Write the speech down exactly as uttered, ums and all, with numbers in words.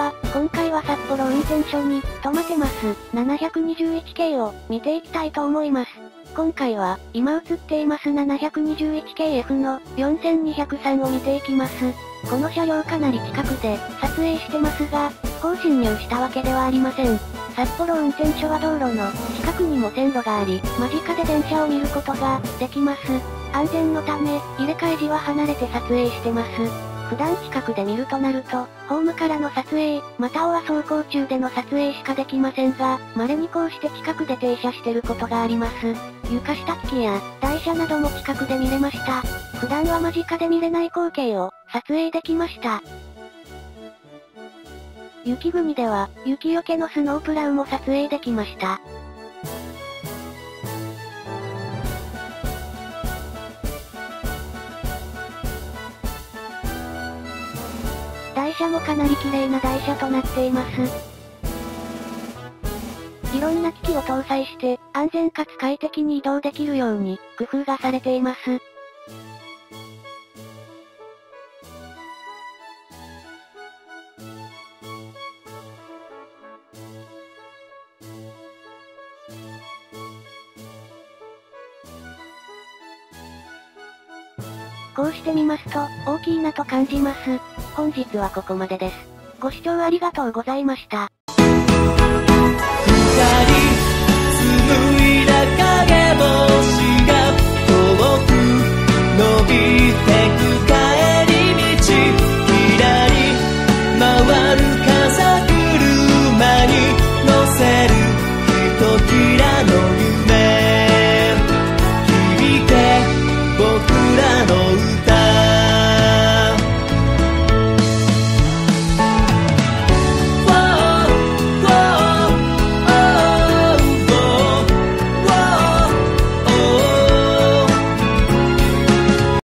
は、今回は札幌運転所に止まってます ななひゃくにじゅういちけい を見ていきたいと思います。今回は、今映っています ななひゃくにじゅういちケーエフ のよんせんにひゃくさんを見ていきます。この車両かなり近くで撮影してますが、不法侵入したわけではありません。札幌運転所は道路の近くにも線路があり、間近で電車を見ることができます。安全のため、入れ替え時は離れて撮影してます。普段近くで見るとなると、ホームからの撮影、または走行中での撮影しかできませんが、稀にこうして近くで停車してることがあります。床下機器や台車なども近くで見れました。普段は間近で見れない光景を撮影できました。雪国では、雪よけのスノープラウも撮影できました。台車もかなり綺麗な台車となっています。いろんな機器を搭載して、安全かつ快適に移動できるように、工夫がされています。こうして見ますと、大きいなと感じます。本日はここまでです。ご視聴ありがとうございました。